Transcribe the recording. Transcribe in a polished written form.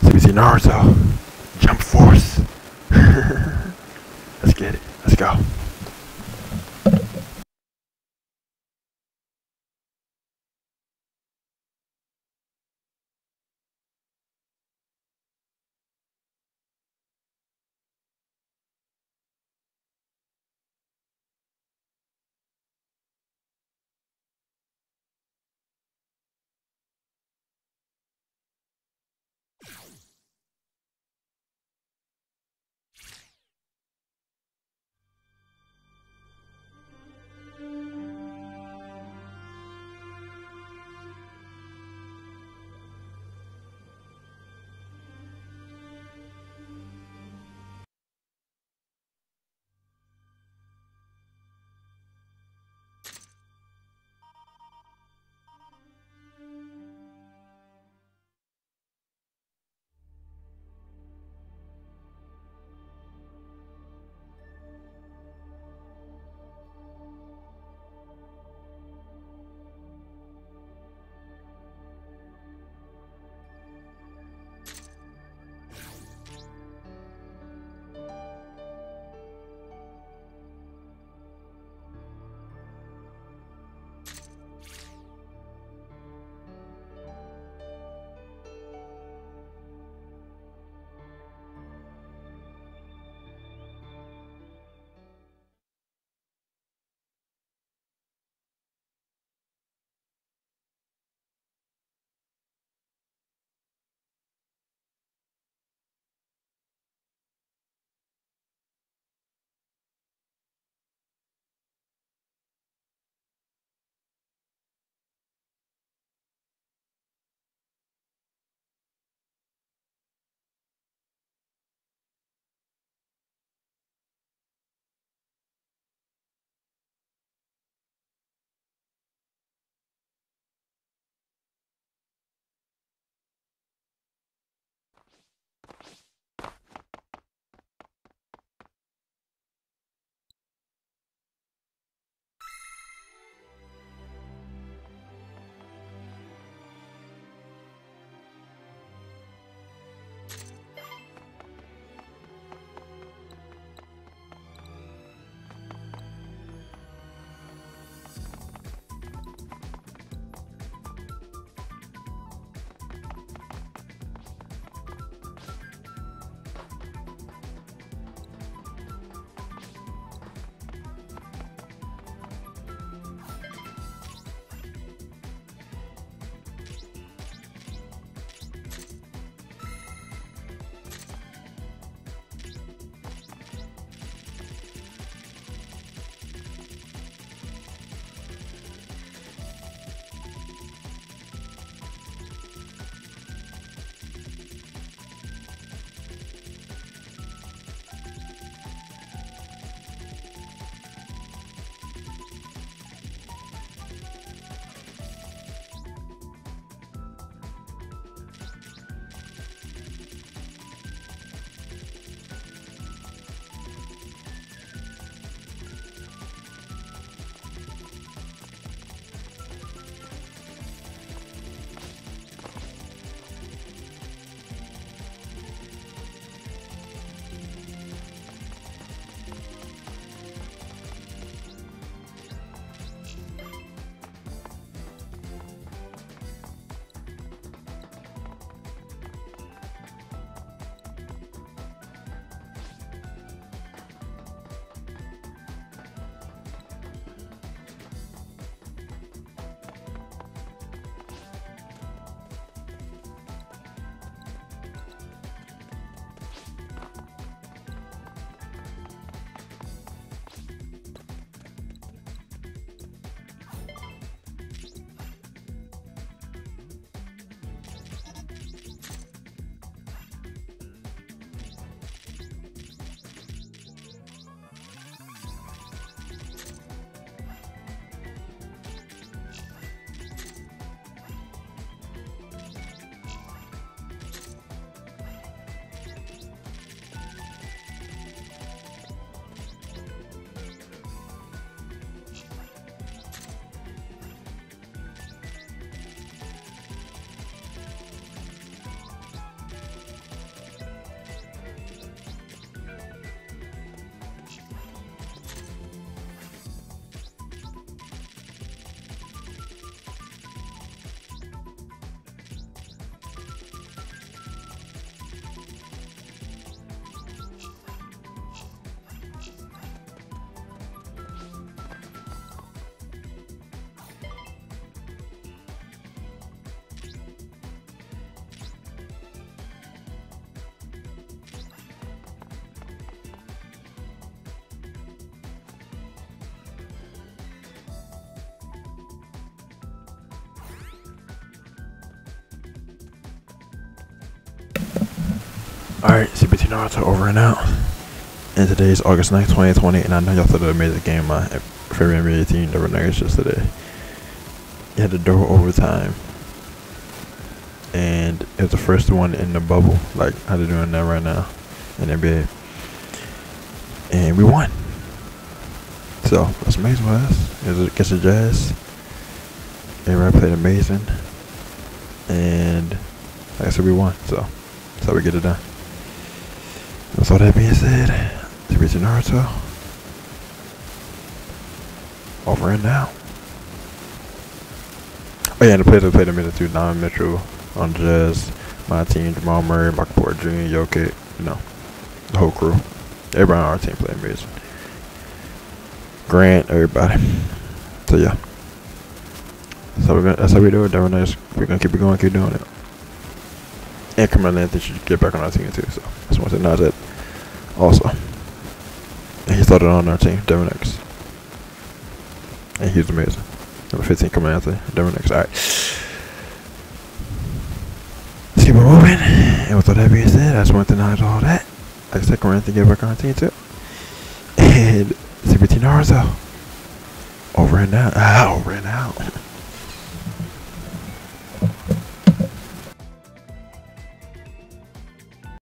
CBC Naruto. Jump Force. Let's get it. Let's go. Alright, CBT Naruto over and out. And today is August 9th, 2020, and I know y'all thought it amazing game. My favorite NBA team, Denver Nuggets, yesterday. You had to double overtime. And it was the first one in the bubble, like how they're doing that right now in NBA. And we won. So, that's amazing for us. It was against the Jazz. Everybody played amazing. And like I said, we won. So, that's how we get it done. With all that being said, CBT Naruto over and out. Oh yeah, and the players that played a minute too, Don Mitchell on the Jazz, my team, Jamal Murray, Michael Porter Jr., Jokic, you know, the whole crew. Everybody on our team played amazing. Grant, everybody. So yeah. That's how we do it, Denver Nuggets. We're gonna keep it going, keep doing it. And Carmelo Anthony should get back on our team too, so I just want to acknowledge that also. And he started on our team, Denver Nuggets. And he was amazing. Number 15, Carmelo Anthony, Denver Nuggets. Alright. Let's keep it moving. And with all that being said, I just want to acknowledge all that. Like I said, Carmelo Anthony get back on our team too. And CBT Naruto. Over and out. Over and out.